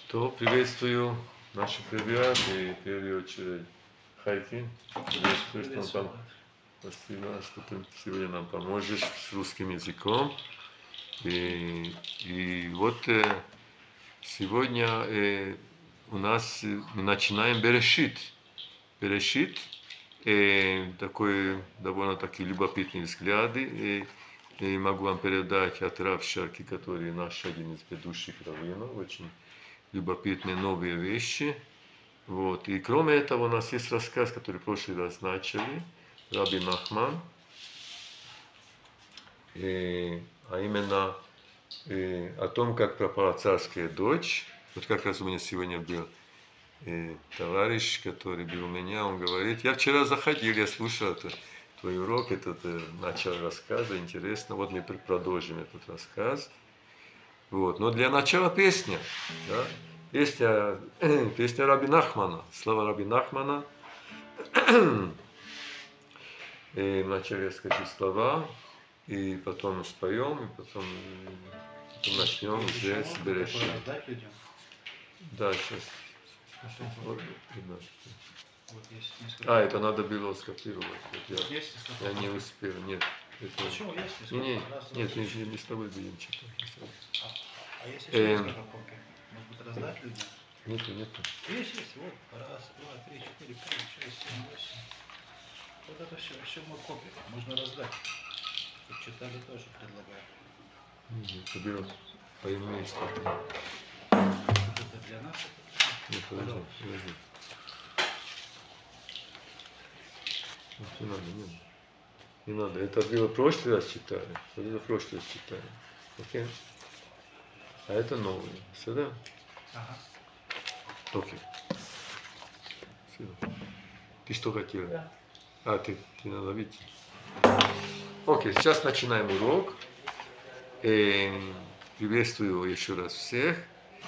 То приветствую наших ребят и в первую очередь Хайки. Приветствую, что он спасибо, что ты сегодня нам поможешь с русским языком. И вот сегодня у нас мы начинаем Берешит. Берешит такой довольно-таки любопытные взгляды. И могу вам передать от Рав Шарки, который наш один из ведущих раввинов, очень любопытные новые вещи. Вот. И кроме этого у нас есть рассказ, который в прошлый раз начали, Раби Нахман, а именно о том, как пропала царская дочь. Вот как раз у меня сегодня был товарищ, который был у меня, он говорит, я вчера заходил, я слушал твой урок, начал рассказы, интересно, вот мы продолжим этот рассказ. Вот. Но для начала песня, да? Песня Раби Нахмана, слова Раби Нахмана. Вначале я скажу слова, и потом споем, и потом начнем здесь Берешит. Да, сейчас. Это надо было скопировать. Вот я не успел, нет. Почему? Нет, мы с тобой будем читать. А если еще несколько копий? Может быть, раздать людям? Нету. Есть. Вот. Раз, два, три, четыре, пять, шесть, семь, восемь. Вот это все. Еще много копий. Можно раздать. Чтобы читали, тоже предлагаю. Это беру поименно что-то. Вот это для нас? Нет, подожди. Не надо. Это было в прошлый раз читали. Окей? А это новые. Сюда? Ага. Окей. Все. Ты что хотел? Да. Ты надо видеть. Окей, сейчас начинаем урок. Приветствую еще раз всех.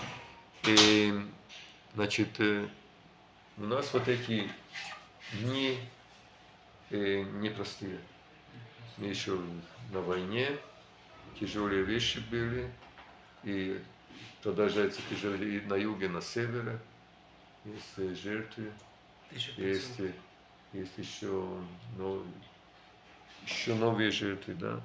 Значит, у нас вот эти дни непростые. Мы еще на войне, тяжелые вещи были, и продолжается тяжелее и на юге, и на севере. Есть жертвы, есть еще новые жертвы, да.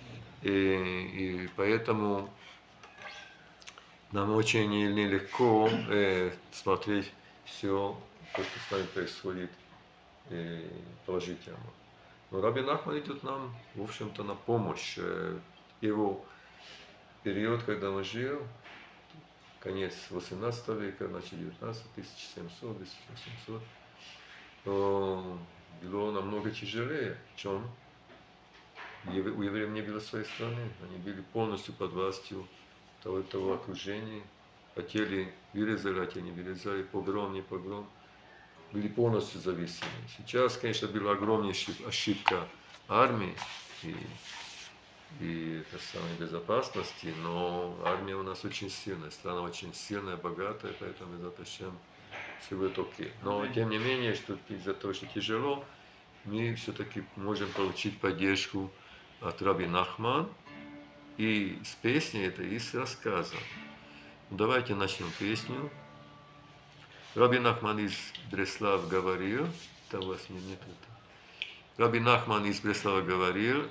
И поэтому нам очень нелегко смотреть все, что с нами происходит положительно. Но Раби Нахман идет нам, в общем-то, на помощь. Его период, когда он жил, конец 18 века, начало 19, 1700, 1800, было намного тяжелее, чем у евреев не было своей страны. Они были полностью под властью того окружения. Хотели вырезать, они вырезали, погром, не погром. Были полностью зависимы. Сейчас, конечно, была огромнейшая ошибка армии и самой безопасности, но армия у нас очень сильная, страна очень сильная, богатая, поэтому зачем все будет окей. Но тем не менее, что из-за того, что тяжело, мы все-таки можем получить поддержку от Раби Нахман и с песней это, и с рассказом. Давайте начнем песню. Раби Нахман из Бреслав говорил, там у вас нет это. Раби Нахман из Бреслава говорил,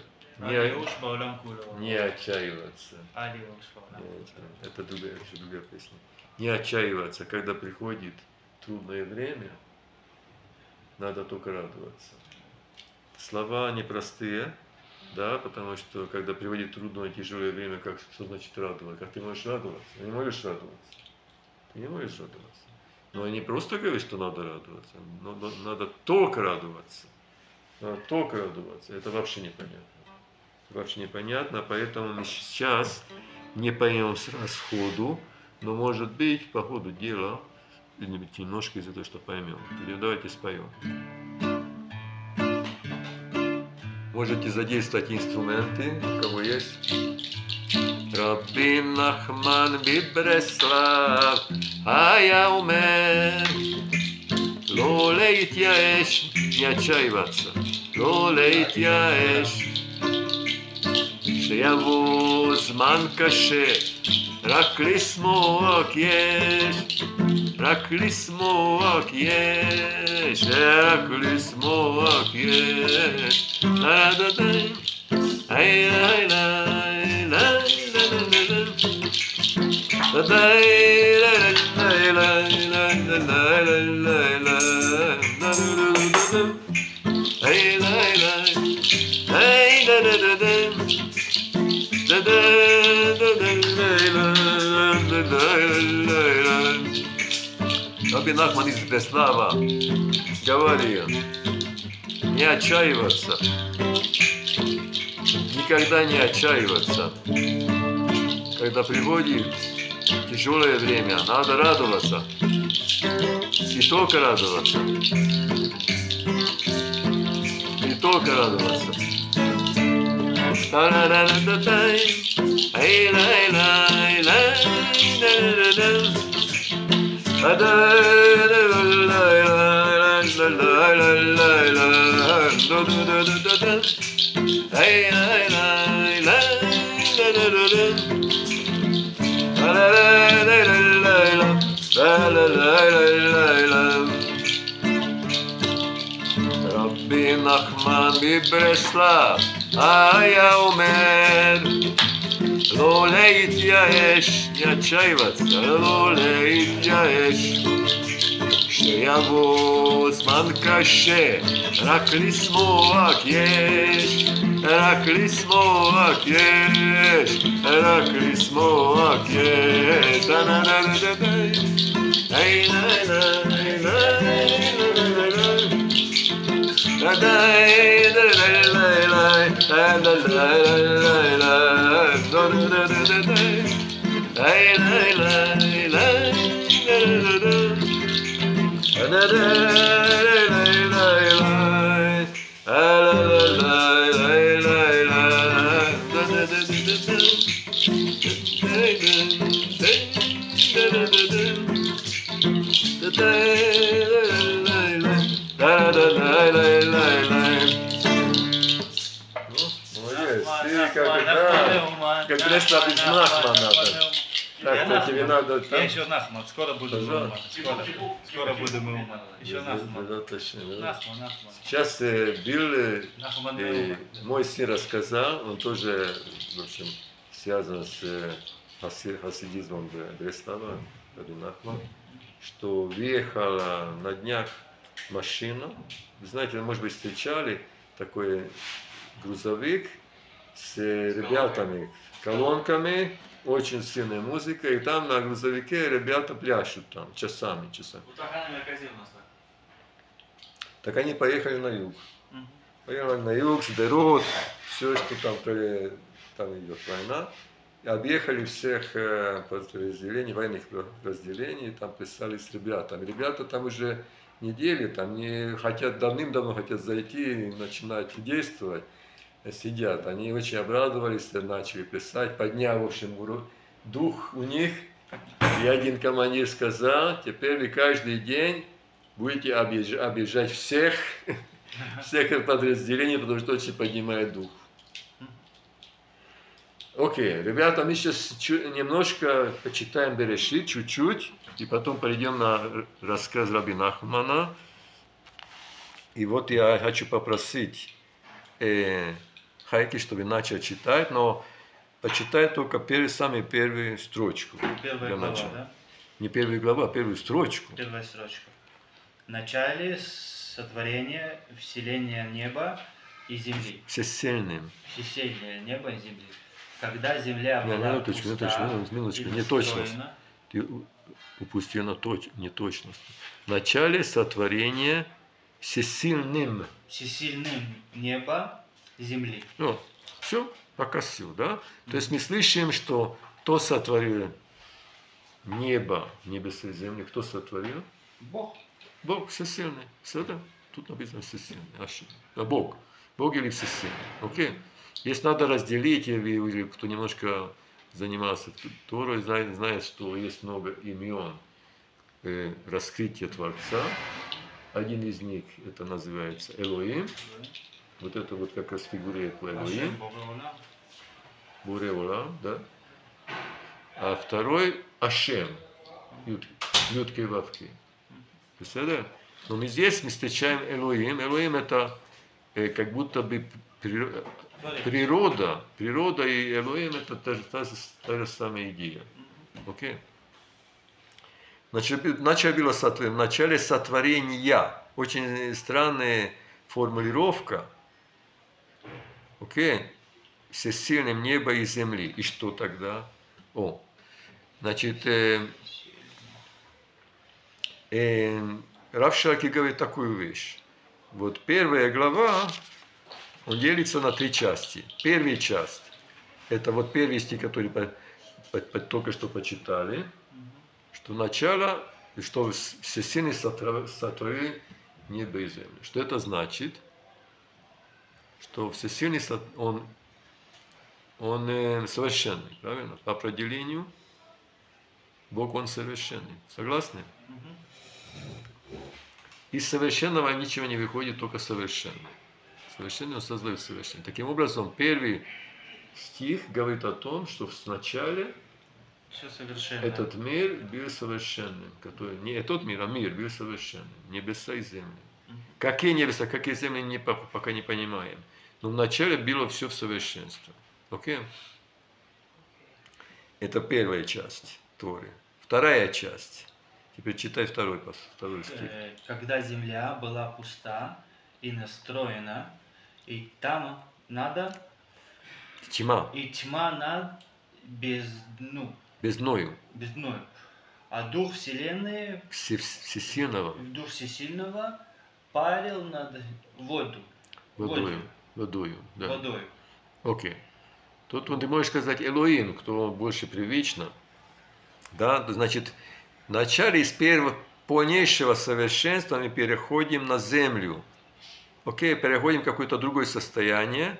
не отчаиваться. Это другая песня. Не отчаиваться, когда приходит трудное время, надо только радоваться. Слова непростые, да, потому что когда приходит трудное, тяжелое время, что значит радоваться? Как ты можешь радоваться? Ты не можешь радоваться. Ты не можешь радоваться. Но не просто говорить, что надо радоваться, но надо только радоваться. Надо только радоваться. Это вообще непонятно. Поэтому мы сейчас не поймем сходу, но может быть по ходу дела, немножко из-за того, что поймем. Теперь давайте споем. Можете задействовать инструменты, у кого есть. Раби Нахман בברסלב היה אומר לא להתייאש, не отчаиваться, לא להתייאש, שיבוא זמן קשה רק לשמוח יש, רק לשמוח יש, רק לשמוח יש. היי ליי ליי ליי Раби Нахман из Бреслава говорил: не отчаиваться, никогда не отчаиваться. Когда приходит тяжелое время, надо радоваться, и только радоваться, и только радоваться. רבי נחמן מברסלב היה אומר לא להתייאש, להתייאש, לא להתייאש. כשיבוא זמן קשה, רק לשמוח יש, רק לשמוח יש, רק לשמוח יש. Как Бреслав из Нахмана. Так, тебе надо там. Я еще Нахман, скоро буду Нахман. Скоро буду Нахман. Еще Нахман. Нахман. Сейчас Билл, мой сын рассказал, он тоже, в общем, связан с хасидизмом Бреслава, Раби Нахман, что въехала на днях машина. Вы знаете, вы, может быть, встречали такой грузовик с ребятами, колонками, очень сильная музыка, и там на грузовике ребята пляшут там часами. Так они поехали на юг. Поехали на юг, сдерут, все, что там идет война. И объехали всех подразделений, военных подразделений, там писались с ребятами. Ребята там уже недели, там не хотят, давным-давно хотят зайти и начинать действовать. Сидят, они очень обрадовались, начали писать, подняв, в общем, дух у них. И один командир сказал: теперь вы каждый день будете объезжать всех подразделений, потому что очень поднимает дух. Окей, ребята, мы сейчас немножко почитаем Берешит, чуть-чуть, и потом перейдем на рассказ Раби Нахмана. И вот я хочу попросить Хайки, чтобы начал читать, но почитай только самую первую строчку. Первая глава, да? Не первую главу, а первую строчку. Первая строчка. В начале сотворения, вселения неба и земли. Всесильным. Всесильное небо и земли. Когда земля была минуточку, неточность. Ты упустил неточность. В начале сотворения всесильным. Всесильным неба и земли. Ну, все, пока все, да? То есть мы слышим, что кто сотворил небо, небеса и земли, кто сотворил? Бог. Бог всесильный. Все это? Тут написано всесильный. А Бог. Бог или всесильный. Окей? Если надо разделить, или кто немножко занимался Торой, знает, что есть много имен раскрытия Творца. Один из них, это называется Элоим. Вот это вот как раз фигурирует Элоим. Буре Олам, да. а второй Ашем. Ютки и Вавки. Представляете? Но мы здесь встречаем Элоим. Элоим это как будто бы природа. Природа и Элоим это та же самая идея. Окей? Начало было в начале сотворения. Очень странная формулировка. Окей? Всесильным неба и земли. И что тогда? Значит, Рав Шаки говорит такую вещь. Вот первая глава, он делится на 3 части. Первая часть, это вот первый стих, который только что почитали, что начало, что всесильный сотворил небо и землю. Что это значит? Что всесильный, он совершенный, правильно? По определению, Бог, он совершенный. Согласны? Из совершенного ничего не выходит, только совершенный. Совершенный он создает совершенный. Таким образом, первый стих говорит о том, что вначале этот мир был совершенным. Не этот мир, а мир был совершенным. Небеса и земли. Какие небеса, какие земли, пока не понимаем. Но вначале было все в совершенстве. Окей? Это первая часть Торы. Вторая часть. Теперь читай второй стих. Когда земля была пуста и настроена, и там надо... Тьма. И тьма над Бездною. А Дух Вселенной... Всесильного. Дух Всесильного парил над Водою. Да. Водой. Окей. Тут ты можешь сказать Элоим, кто больше привычно. Да, значит, в начале из первого полнейшего совершенства мы переходим на землю. Окей, переходим в какое-то другое состояние.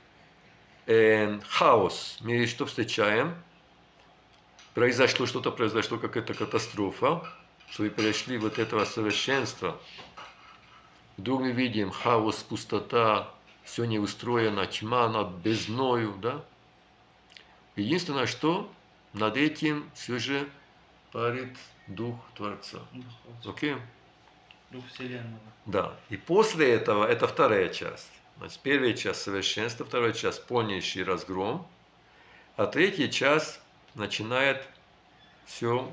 Хаос. Мы что встречаем? Произошло, какая-то катастрофа, что мы перешли вот этого совершенства. Вдруг мы видим хаос, пустота, все не устроено, тьма над бездною, да? Единственное, что над этим все же парит Дух Творца. Окей? Дух Вселенного. Да. И после этого, это вторая часть. Значит, первая часть совершенства, вторая часть полнейший разгром, а третья часть начинает все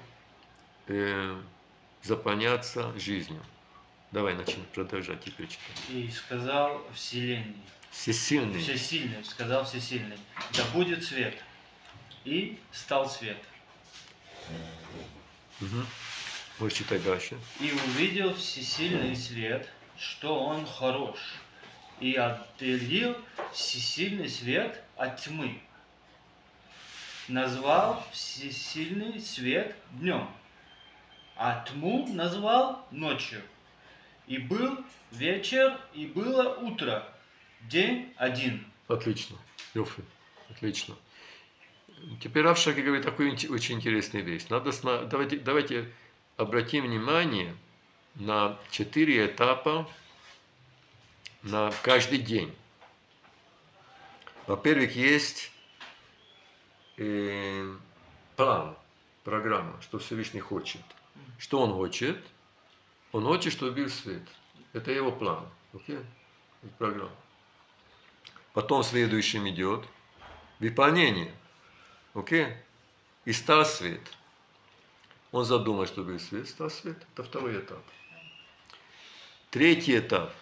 заполняться жизнью. Давай начнем продолжать теперь читать. И сказал Вселенной. Всесильный. Всесильный, сказал Всесильный. Да будет свет. И стал свет. Можешь читать дальше. И увидел Всесильный свет, что он хорош. И отделил Всесильный свет от тьмы. Назвал Всесильный свет днем, а тьму назвал ночью. И был вечер, и было утро, день один. Отлично. Йофи. Отлично. Теперь Рав Шаки говорит такую очень интересную вещь. Давайте обратим внимание на 4 этапа на каждый день. Во-первых, есть план, программа, что Всевышний хочет. Что он хочет? Он хочет, чтобы был свет. Это его план. Окей? Это программа. Потом следующим идет выполнение. Окей? И стал свет. Он задумал, чтобы был свет, стал свет. Это второй этап. Третий этап.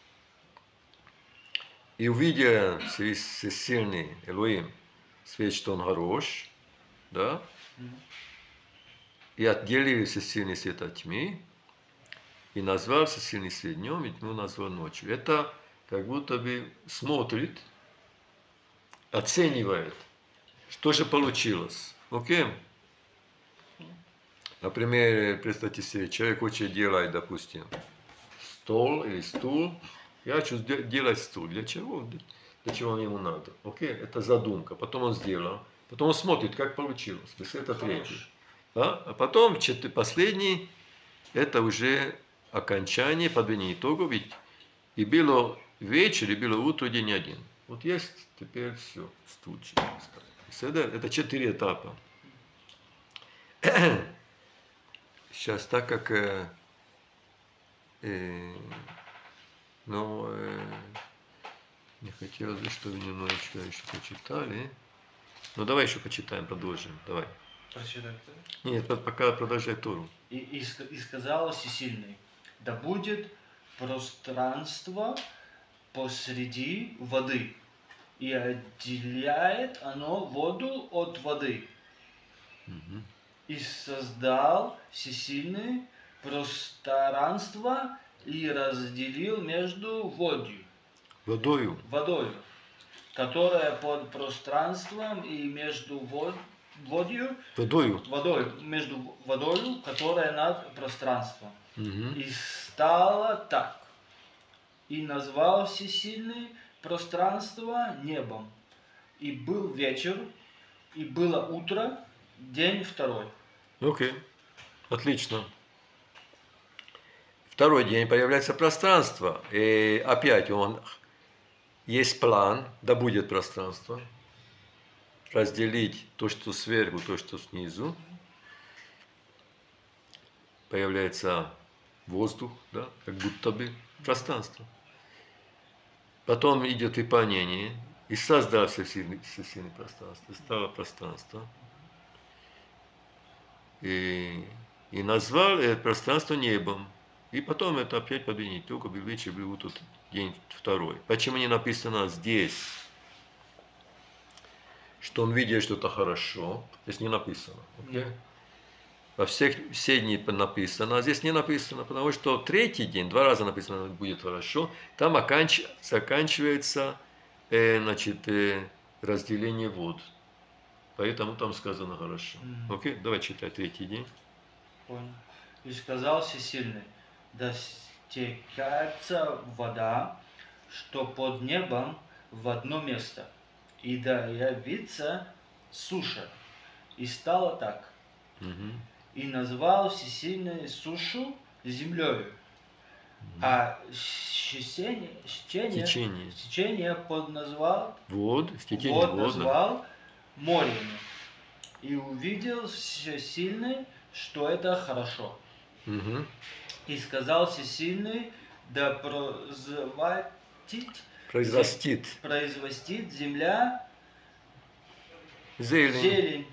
И увидя всесильный Элоим, свет, что он хорош, да? И отделили всесильный свет от тьмы, и назвал всесильный свет днем, и тьму назвал ночью. Это как будто бы смотрит, оценивает, что же получилось. Окей? Например, представьте себе, человек хочет делать, допустим, стол или стул. Я хочу делать стул. Для чего? Для чего ему надо? Окей? Это задумка. Потом он сделал. Потом он смотрит, как получилось. То есть это третий. Да? А потом последний, это уже окончание, подведение итогов. Ведь и было вечер, и было утро, день один. Вот есть теперь все. Это 4 этапа. сейчас так как но не хотелось бы, чтобы немножечко еще почитали. Ну давай еще почитаем, продолжим. Давай. Прочитай. Нет, пока продолжай Тору. И сказал всесильный: да будет пространство посреди воды, и отделяет оно воду от воды. Мгм. И создал всесильный пространство и разделил между Водою. водою, которая под пространством, и между водою, между водою, которая над пространством. Мгм. И стало так. И назвал всесильный пространство небом. И был вечер, и было утро, день второй. Окей. Отлично. Второй день появляется пространство. И опять есть план, да будет пространство. Разделить то, что сверху, то, что снизу. Появляется воздух, да, как будто бы пространство. Потом идет выполнение. И создал всесильный пространство. Стало пространство. И назвал это пространство небом. И потом это опять победить. Только был вечер, был вот тут день второй. Почему не написано здесь, что он видел что-то хорошо? Здесь не написано. Okay? Во все дни написано, а здесь не написано, потому что третий день, 2 раза написано, будет хорошо, там заканчивается разделение вод. Поэтому там сказано хорошо. Окей, давай читай третий день. Понял. И сказал всесильный: да стекается вода, что под небом, в одно место, и да явится суша. И стало так. Мгм. И назвал всесильный сушу землею, а течение подназвал Вод, стечение вод вод. назвал морем. И увидел всесильный, что это хорошо. Мгм. И сказал всесильный: да произрастит земля Зелень. зелень,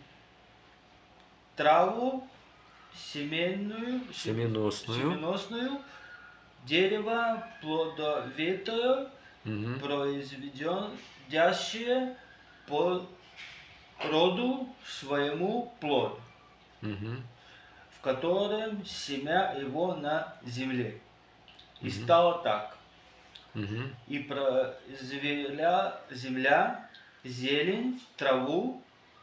траву семеносную, дерево плодовитое, Мгм. произведящее по роду своему плод, Мгм. в котором семя его на земле. И Мгм. стало так. Мгм. И произвела земля зелень, траву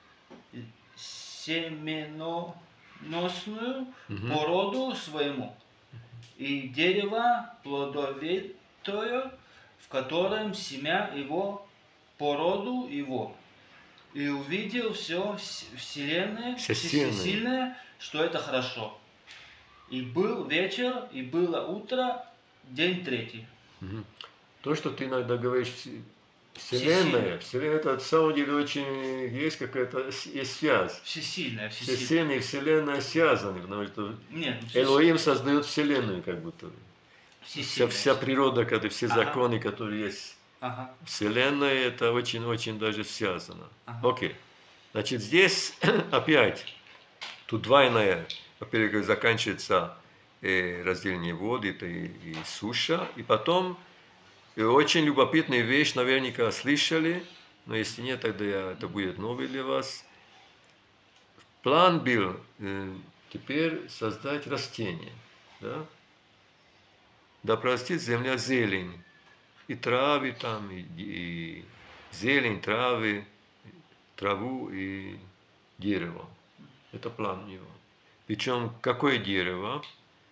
семеноносную Мгм. по роду своему, и дерево плодовитое, в котором семя его по роду его. И увидел все всесильное, что это хорошо. И был вечер, и было утро, день третий. Мгм. То, что ты иногда говоришь, Вселенная, это на самом деле очень есть какая-то связь. Всесильная. Всесильная и Вселенная связаны, потому что Нет, Элоим создает Вселенную, как будто. Вся природа, все законы, которые есть Ага. Вселенная, это очень-очень даже связано. Ага. Окей. Значит, здесь опять тут двойная, во-первых, заканчивается разделение воды, это и суша, и потом очень любопытная вещь, наверняка слышали, но если нет, тогда это будет новый для вас. План был теперь создать растение, да? Да простит земля зелень, и травы там, и зелень, траву и дерево. Это план его. Причем какое дерево?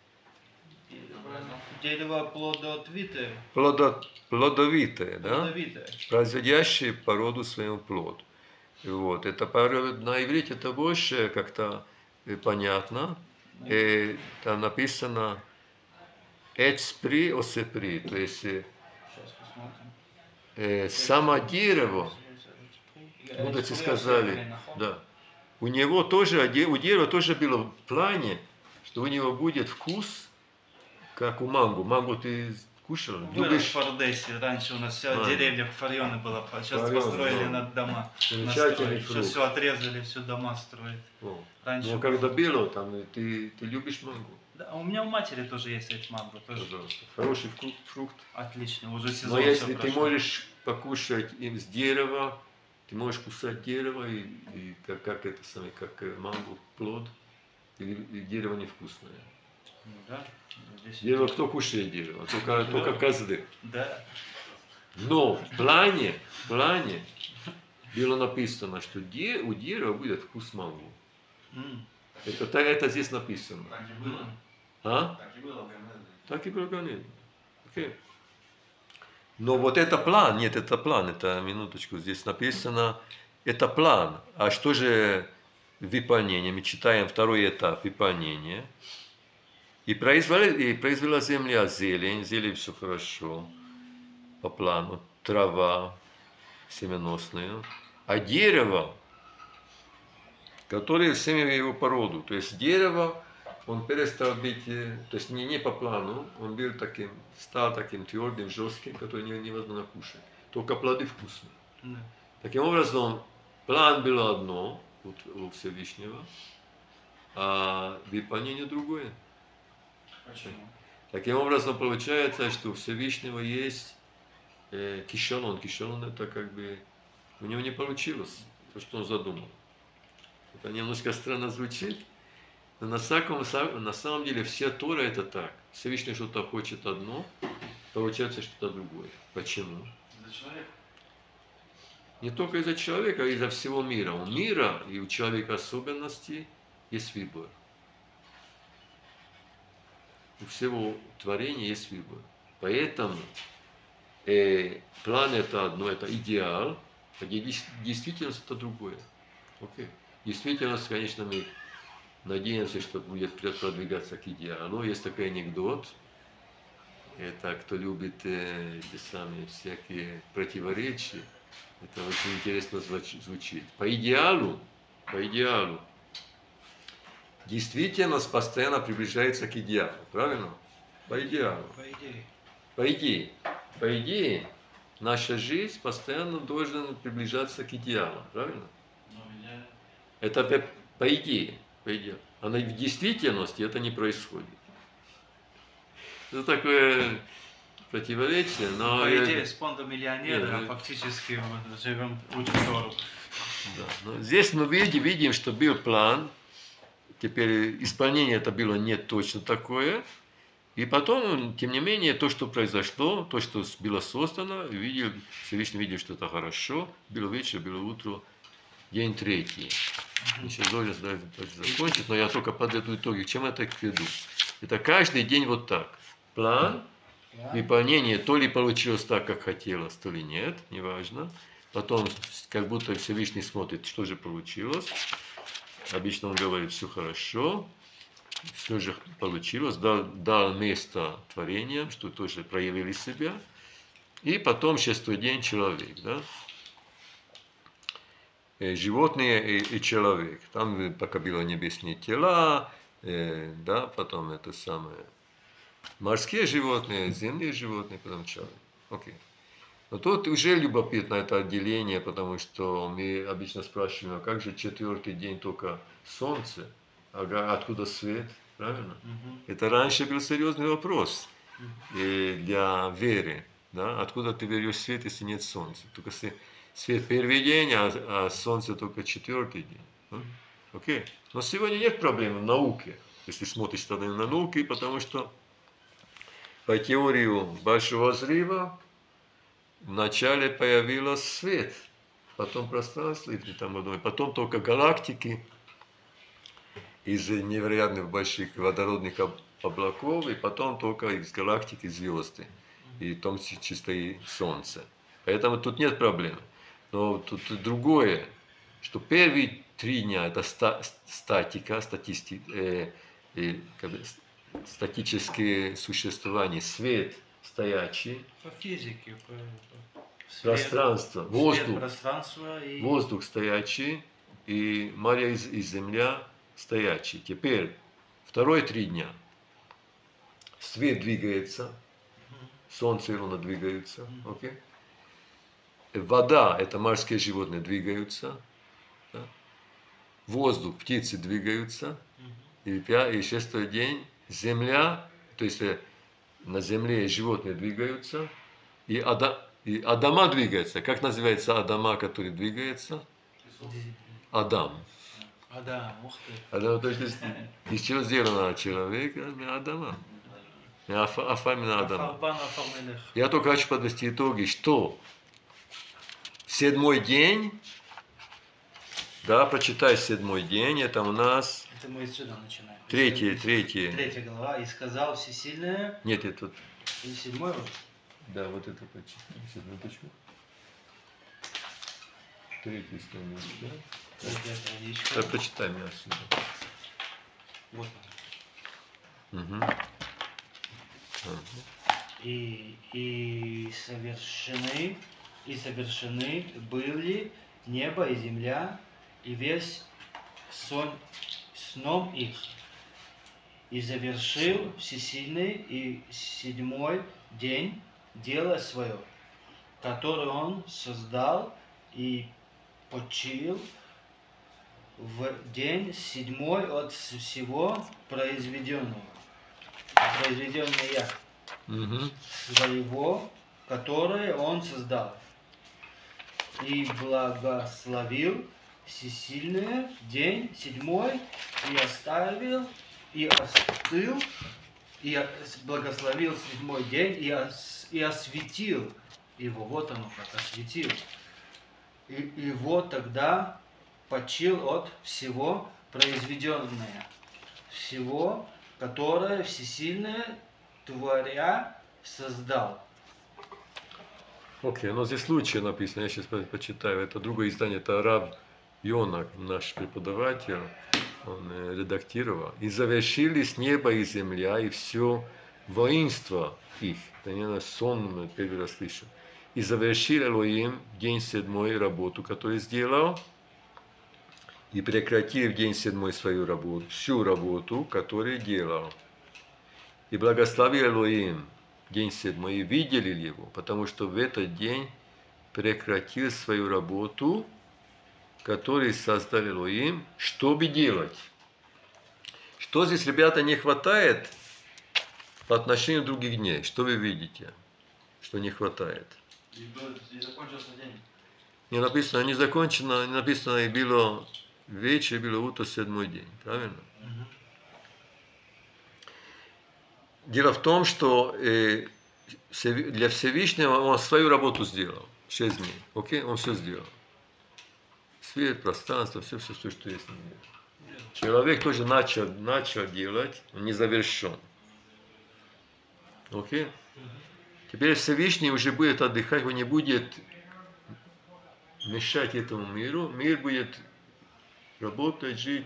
Дерево плодовитое. Плодовитое, да? Плодовитое. Производящее по роду своему плод. Вот. Это на иврите это больше как-то понятно. Там написано «эцпри осепри», то есть Сейчас посмотрим. само дерево, будете сказали, да, у него тоже, у дерева тоже было в плане, что у него будет вкус, как у манго. Манго ты кушал? Вырос Любишь? в Одессе. Раньше у нас вся А. деревня фарьоны была. Сейчас Фарьоны, построили да. над дома. Замечательный Сейчас фрукт. все отрезали, все дома строят. О. Раньше Но когда было, там, ты любишь манго? Да, у меня у матери тоже есть эти манго. Тоже Пожалуйста. Хороший фрукт. отлично. Уже сезон Но если всё ты прошел. можешь покушать им с дерева, ты можешь кусать дерево, и как это самое, как манго, плод, и дерево невкусное. Ну да. Здесь Дерево, кто кушает дерево? Только козлы. Да. Но в плане было написано, что у дерева будет вкус манго. М. Это здесь написано. Так и было. А? Так и было в Ганезе. Так и было в Ганеде. Окей. Но вот это план, нет, это план, это минуточку, здесь написано, это план. А что же выполнение? Мы читаем второй этап выполнения. И произвела земля зелень, зелень все хорошо, по плану, трава семеносная, а дерево, которое семя его породу, то есть дерево, он перестал быть, то есть не по плану, он был таким, стал таким твердым, жестким, который невозможно кушать, только плоды вкусные. Да. Таким образом, план был одно у Всевышнего, а выполнение другое. Почему? Таким образом, получается, что у Всевышнего есть кишалон. Кишалон это как бы у него не получилось то, что он задумал. Это немножко странно звучит, но на самом деле все Тора это так. Всевышний что-то хочет одно, получается что-то другое. Почему? За человека. Не только из-за человека, а из-за всего мира. У мира и у человека особенности есть выбор. У всего творения есть выбор. Поэтому план это одно, это идеал, а действительность это другое. Окей. Действительность, конечно, мы надеемся, что будет продвигаться к идеалу. Есть такой анекдот. Это кто любит эти самые всякие противоречия. Это очень интересно звучит. По идеалу, действительность постоянно приближается к идеалу, правильно? По идеалу. По идее, наша жизнь постоянно должна приближаться к идеалу, правильно? Ну, я... Это по идее. А в действительности это не происходит. Это такое противоречие, но... По идее, с фондом миллионера, Не, а фактически вот живем, учим Тору. Да. Но здесь мы видим, что был план, теперь исполнение это было не точно такое, и потом, тем не менее, то, что произошло, то, что было создано, Всевышний видел, что это хорошо, было вечер, было утро, день третий. Сейчас должен закончить, но я только подведу итоги, к чему я так веду. Это каждый день вот так. План, выполнение, то ли получилось так, как хотелось, то ли нет, неважно. Потом, как будто Всевышний смотрит, что же получилось. Обычно он говорит, все хорошо, все же получилось, дал место творениям, что тоже проявили себя. И потом, шестой день, человек, да? Животные и человек. Там пока было небесные тела, да, потом это самое. Морские животные, земные животные, потом человек. Окей. Но тут уже любопытно это отделение, потому что мы обычно спрашиваем, а как же четвертый день только солнце, а откуда свет, правильно? Это раньше был серьезный вопрос для веры, да? Откуда ты берешь свет, если нет солнца? Только свет первый день, а солнце только четвертый день. Окей. Но сегодня нет проблем в науке, если смотришь тогда на науку, потому что по теории Большого взрыва вначале появился свет, потом пространство, и потом только галактики из невероятных больших водородных облаков, и потом только из галактики звезды, и в том числе и Солнце. Поэтому тут нет проблемы. Но тут другое, что первые 3 дня это статика, статическое существование, свет стоячий, По физике, пространство, воздух, пространство и... воздух стоячий, и море и земля стоячие. Теперь вторые 3 дня. Свет двигается, солнце и луна двигаются. Окей? Вода, это морские животные, двигаются. Да? Воздух, птицы двигаются. И 6-й день земля, то есть на земле животные двигаются. И Адама двигается. Как называется Адама, который двигается? Адам. Адам, ух ты. Адам, то есть из чего сделано человек? Адама. Афамина Адама. Афарбан Афармелех. Я только хочу подвести итоги, что в 7-й день, да, прочитай 7-й день, это у нас Это мы отсюда начинаем. третья. Третья глава. И сказал всесильное. Нет, это тут. Или 7-й уже? Да, вот это прочитай. Секундочку. 3-й страница, да? Третья страничка. Так, прочитай мне отсюда. Вот он. Угу. И совершены были небо и земля, и весь сном их. И завершил всесильный и 7-й день дело свое, которое он создал, и почил в день 7-й от всего произведенного. Произведенное Угу. своего, которое он создал. И благословил всесильный день 7-й, и оставил, и остыл, и благословил 7-й день, и осветил его. Вот оно как, осветил. И вот тогда почил от всего произведенное, всего, которое всесильное творя создал. Окей, но здесь случай написано, я сейчас почитаю. Это другое издание, это Рав Йона, наш преподаватель, он редактировал. И завершились небо и земля, и все воинство их. Это, наверное, сон первый раз слышу. И завершил Элоим день 7-й работу, которую сделал, и прекратил в день 7-й свою работу, всю работу, которую делал. И благословил Элоим день 7-й, и видели его, потому что в этот день прекратил свою работу, которую создал Элоим, чтобы делать. Что здесь, ребята, не хватает по отношению к других дней? Что вы видите, что не хватает? И закончился день. Не написано, не закончено, не написано, и было вечер, было утро, 7-й день. Правильно? Дело в том, что для Всевышнего он свою работу сделал. 6 дней. Окей? Он все сделал. Свет, пространство, все, что есть в мире. Человек тоже начал делать, он не завершен. Окей? Теперь Всевышний уже будет отдыхать, он не будет мешать этому миру. Мир будет работать, жить.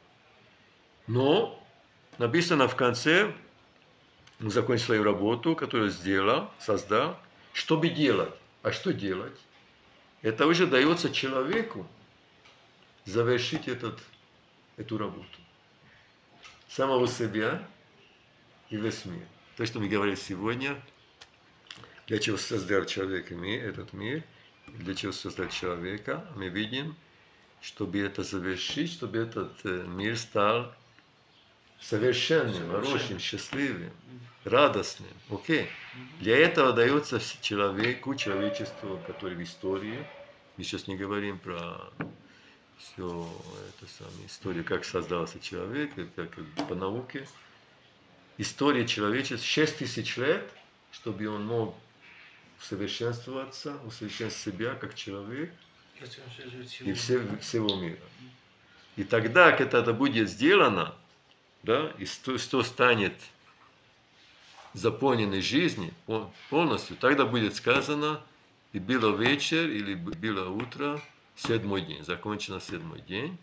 Но написано в конце, он закончил свою работу, которую сделал, создал, чтобы делать. А что делать? Это уже дается человеку завершить эту работу. Самого себя и весь мир. То, что мы говорили сегодня, для чего создал человек этот мир, для чего создал человека, мы видим, чтобы это завершить, чтобы этот мир стал совершенным, хорошим, счастливым, радостным. Окей? Для этого дается человеку, человечеству, который в истории. Мы сейчас не говорим про всю эту самую историю, как создался человек, как по науке. История человечества 6000 лет, чтобы он мог усовершенствоваться, усовершенствовать себя как человек и всего мира. И тогда, когда это будет сделано, да, и что станет заполненной жизнью полностью, тогда будет сказано, и было вечер, или было утро, 7-й день, закончено 7-й день.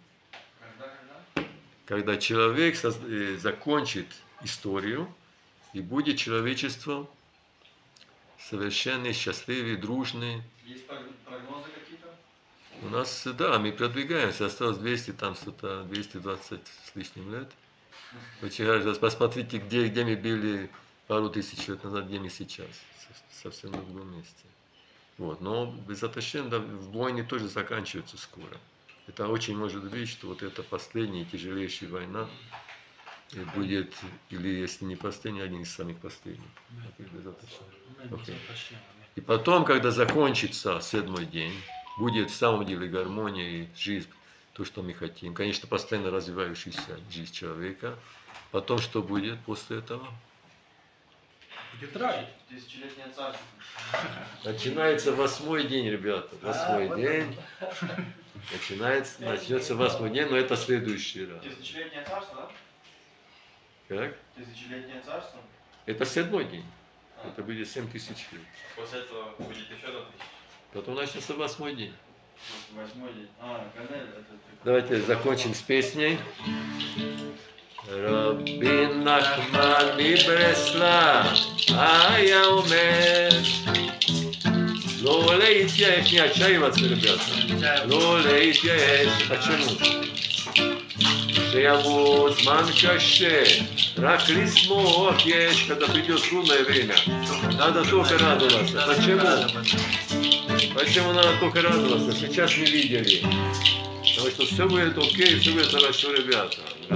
Когда человек закончит историю, и будет человечество совершенный, счастливый, дружный. Есть прогнозы какие-то? У нас, да, мы продвигаемся, осталось 200, там что-то 220 с лишним лет. Очень хорошо, посмотрите, где мы были пару тысяч лет назад, где мы сейчас, совсем в другом месте. Вот. Но безотношенно, да, войны тоже заканчиваются скоро. Это очень может быть, что вот это последняя тяжелейшая война и будет, или если не последняя, один из самых последних. Окей. И потом, когда закончится 7-й день, будет в самом деле гармония и жизнь, то, что мы хотим. Конечно, постоянно развивающаяся жизнь человека. Потом что будет после этого? Будет рай. Тысячелетнее царство. Начинается 8-й день, ребята. 8-й день. Начнется 8-й день, но это следующий раз. Тысячелетнее царство, да? Как? Тысячелетнее царство. Это 7-й день. Это будет 7000 лет. После этого будет еще до 1000. Потом начнется 8-й день. 8-й день. Канель это... Давайте закончим с песней. Рабби Нахман Мибреслав היה אומר לא להתייאש, не отчаиваться, ребята. לא להתייאש. Почему? שיבוא זמן קשה, רק לשמוח יש, когда придет трудное время. Надо только радоваться. Почему? Почему надо только радоваться? Сейчас не видели. Потому что все будет окей, все будет хорошо, ребята.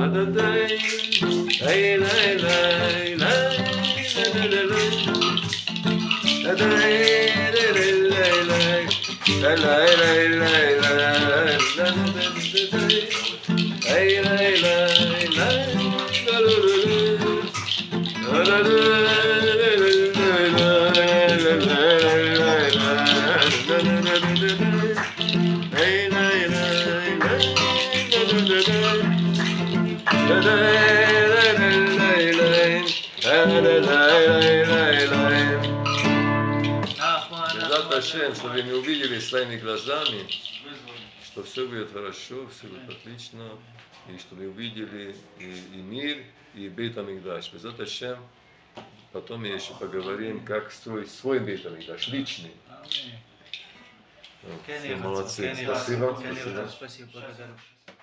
Чтобы мы увидели своими глазами, что все будет хорошо, все будет отлично, и чтобы мы увидели и мир, и Бейт Амикдаш. Безат Ашем, потом мы еще поговорим, как строить свой Бейт Амикдаш, личный. Все молодцы. Спасибо. Спасибо.